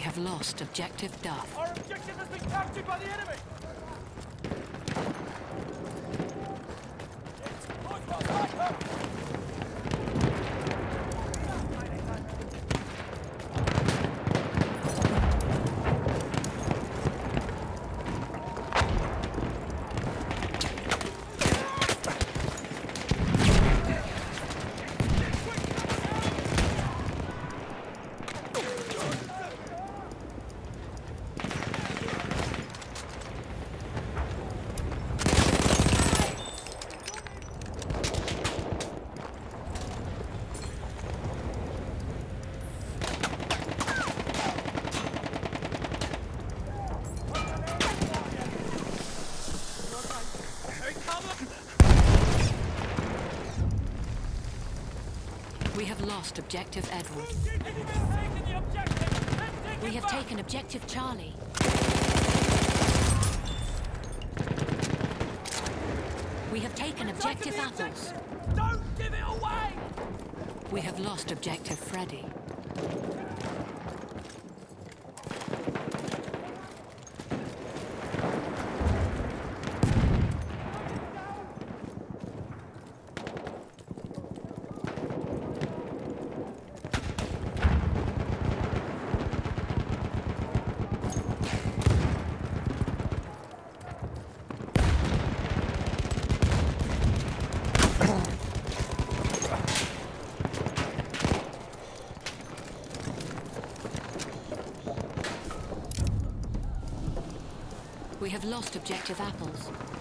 have lost objective Duff. Our objective has been captured by the enemy! We have lost objective Edward. We have taken objective Charlie. We have taken objective Apples. Don't give it away! We have lost objective Freddy. We have lost objective Apples.